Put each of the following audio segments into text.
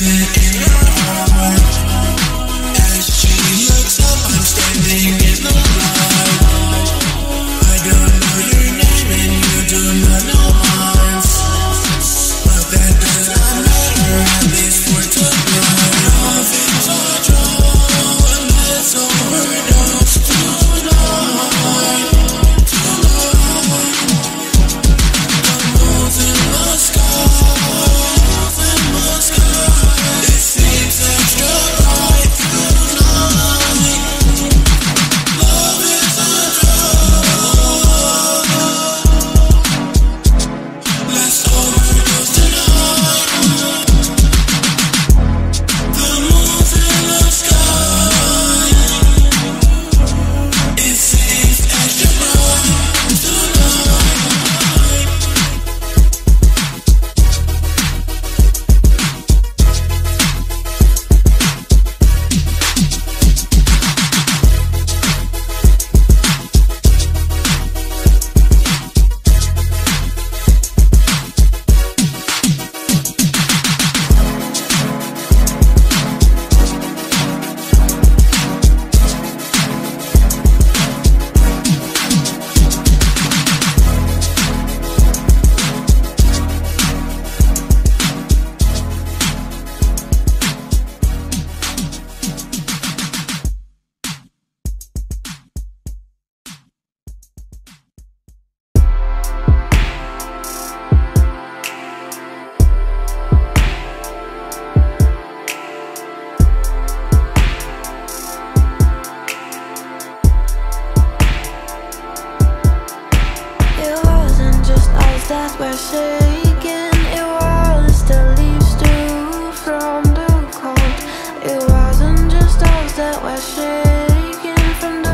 were shaking. It was the leaves too from the cold. It wasn't just us that were shaking from the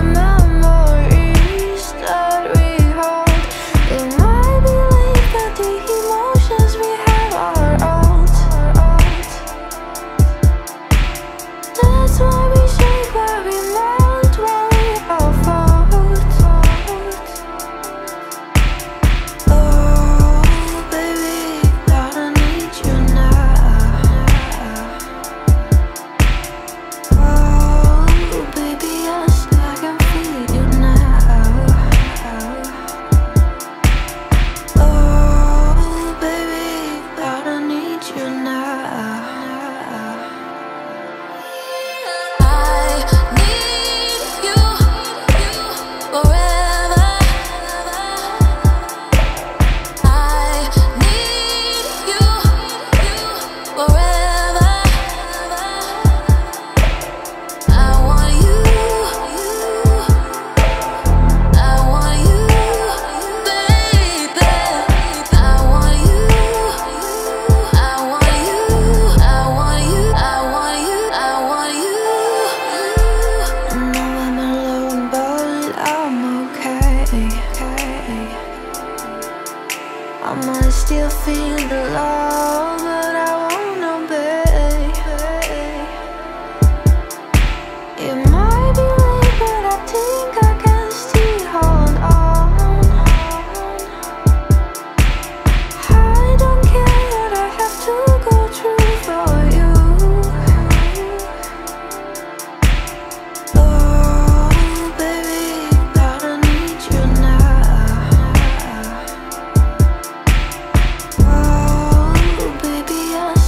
memories that we hold. It might be late, but the emotions we have are old. That's why we shake, why we melt, why we all fold. I might still feel the love, but I won't obey. It might be late, but I think I can still hold on. I don't care what I have to go through for you. Oh, baby, but I need you now. Baby, I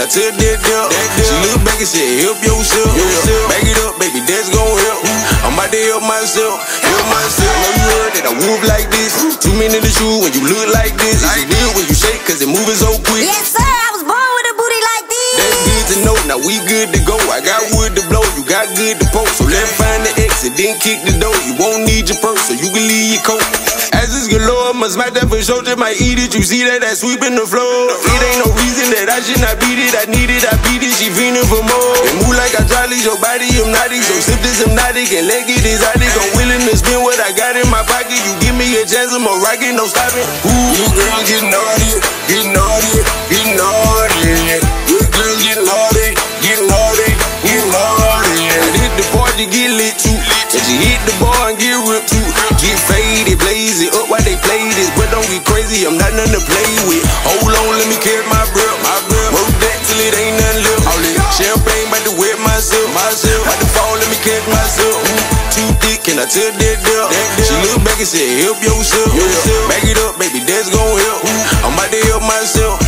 tell that girl? She look back and said, help yourself. Back it up, baby, that's gon' help. I'm about to help myself. Know you heard that I move like this. 2 minutes in the shoe when you look like this. Is it real when you shake, cause it moving so quick? Yes, sir, I was born with a booty like this. That's good to know, now we good to go. I got wood to blow, you got good to poke. So let's find the exit, then kick the door. You won't need your purse, so you can leave your coat. As this galore, I'ma smack that for sure, just might eat it. You see that sweeping the floor. It ain't no reason that I should not beat it. I need it, I beat it, she feeling for more. And move like I hydraulics, your body hypnotic. So sip this hypnotic and leg it exotic. I'm willing to spend what I got in my pocket. You give me a chance, I'm a rocket, no stopping. Ooh, you girl get naughty, get naughty, get naughty. You girl get naughty, get naughty, get naughty. I hit the party, get lit too. And she hit the bar and get ripped too. Get faded, blaze it up while they play this. But don't get crazy, I'm not nothing to play with. Hold on, let me catch my breath. Work that till it ain't nothing left. All this champagne, bout to wet myself. About to fall, let me catch myself. Too thick, can I tell that girl? She look back and said, help yourself. Back it up, baby, that's gon' help. I'm about to help myself.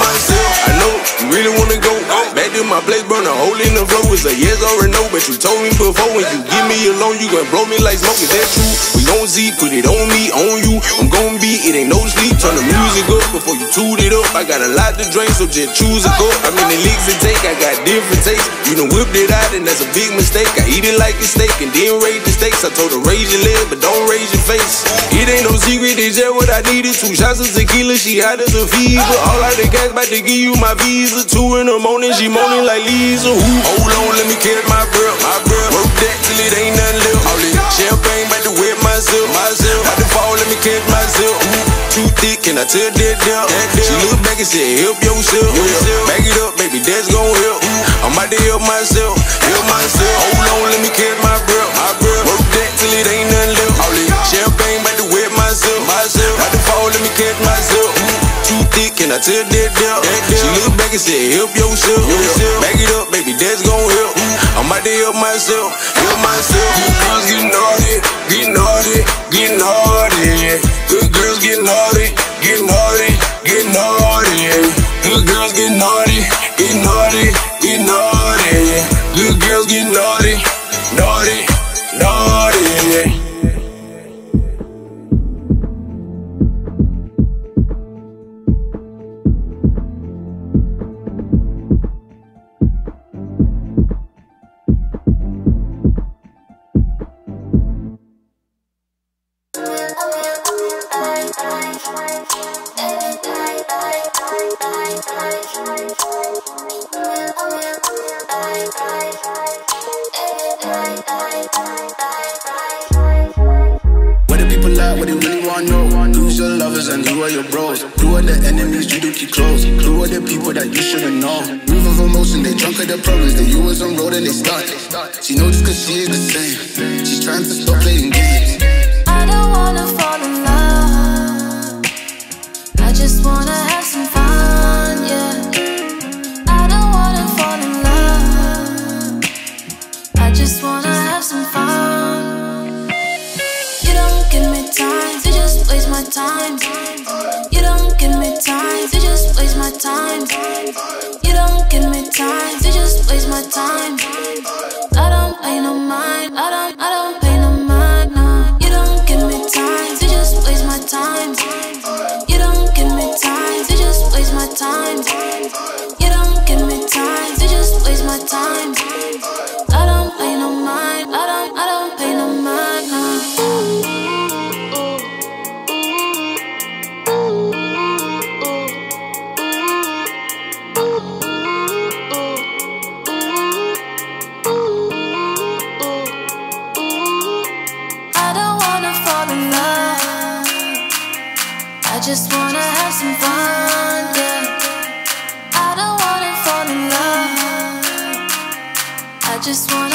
I know you really wanna go back to my place, burn a hole in the floor. It's a yes or a no, but you told me before when you give me a loan, you gon' blow me like smoke. Is that true? We gon' see, put it on me, on you. I'm gon' be, it ain't no sleep. Turn the music up before you toot it up. I got a lot to drink, so just choose a cup. I mean the leaks and take, I got different tastes. You done whipped it out and that's a big mistake. I eat it like a steak and then raise the stakes. I told her raise your leg, but don't raise your face. It ain't no secret, it's just what I needed. 2 shots of tequila, she hot as a fever. All out the gas, about to give you my visa. 2 in the morning, she moaning like Lisa. Hold on, let me catch my breath. Work that till it ain't nothing left. All this champagne, about to wet myself. About to fall, let me catch myself. Too thick, can I tell that girl? She look back and said, help yourself. Back it up, baby, that's gon' help. I'm about to help myself. Hold on, let me catch my breath. Work that till it ain't nothing left. All this champagne, about to wet myself. About to fall, let me catch myself. Too thick, can I tell that girl? She look back and said, help yourself. Back it up, baby, that's gon' help. I'm about to help myself. Good girls get naughty, get naughty, get naughty. Good girls get naughty, get naughty, get naughty. Good girls get naughty, get naughty, get naughty. Good girls get naughty, naughty, naughty. Where the people at, what they really wanna know? Who's your lovers and who are your bros? Who are the enemies you do keep close? Who are the people that you shouldn't know? Move of emotion, they drunk at their problems. They you was on road and they stuck. She knows cause she is the same. She's trying to stop playing games. I don't wanna fall in love, I just wanna have some fun, yeah. I don't wanna fall in love, I just wanna have some fun. You don't give me time to just waste my time. You don't give me time to just waste my time. You don't give me time to just waste my time. I don't pay no mind, I don't pay no mind, no. You don't give me time to just waste my time. You don't give me time to just waste my time. You don't give me time to just waste my time. I don't pay no mind, I don't pay no mind, no. I just wanna have some fun, yeah. I don't wanna fall in love, I just wanna